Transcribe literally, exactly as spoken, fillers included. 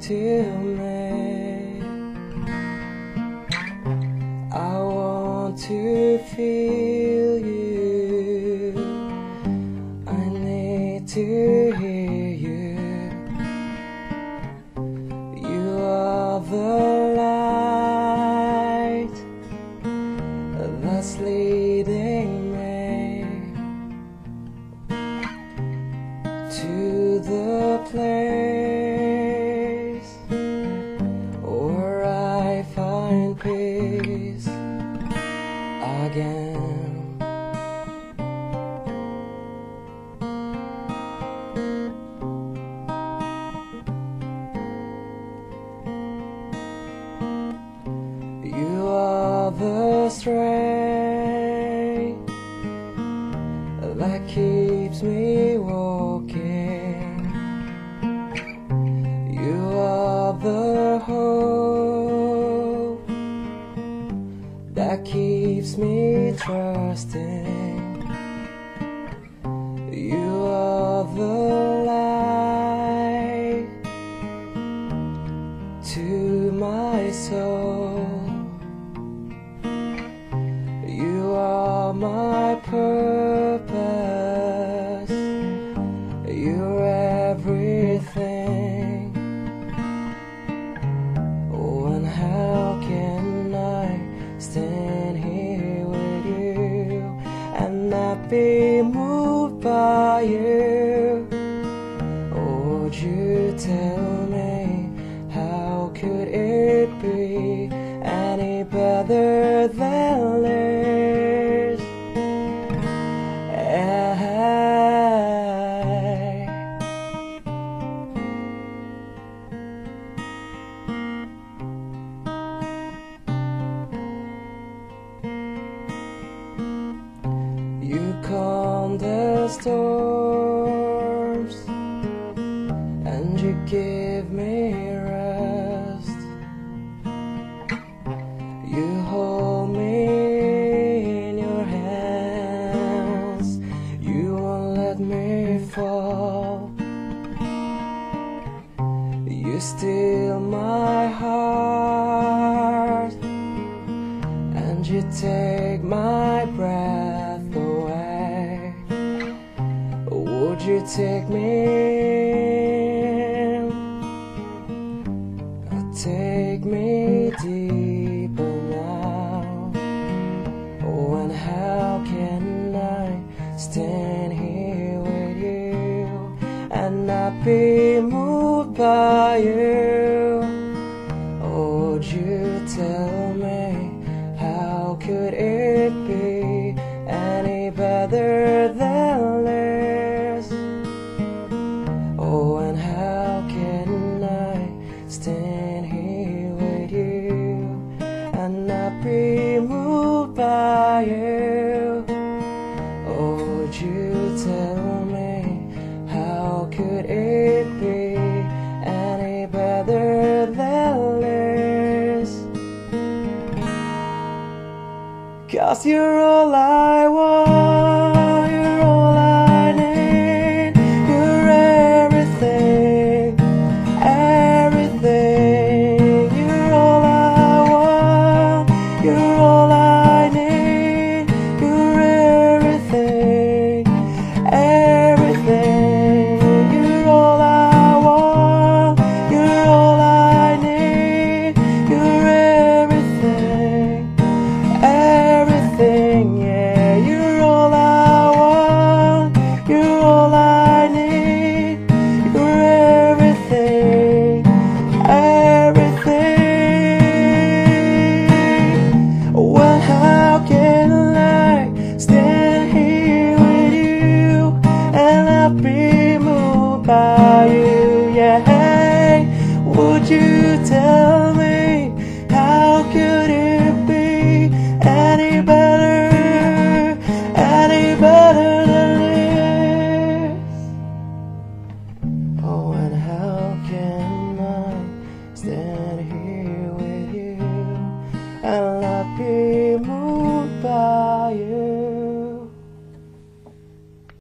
to me. I want to feel you. I need to hear you. You are the light that's leading me to the place where I find peace again. You are the strength that keeps me walking. You are the hope that keeps me trusting. You are the light to my soul. You are my purpose. You're everything. Oh, and how can I stand here with you and not be moved by you? Oh, would you tell me, how could it be any better than this? You calm the storms and you give me rest. You hold me in your hands. You won't let me fall. You steal my heart and you take my breath away. Would you take me in? Take me deeper now. Oh, and how can I stand here with you and not be moved by you? Oh, would you tell me, how could it be any better than this? Oh, and how can I stand here with you and not be moved by you? Oh, would you tell me, how could it be any better than this? 'Cause you're all I want, you're all I need, you're everything, everything. You're all I want, you're all I need, you're everything, everything. You're all I want, you're all I need, you're everything, everything. Yeah, you're all I want, you're all I need, you're everything, everything. Well, how can I stand here with you and not be moved by you? Yeah, hey, would you tell me, how could it be any better, any better than this? Oh, and how can I stand here with you and not be moved by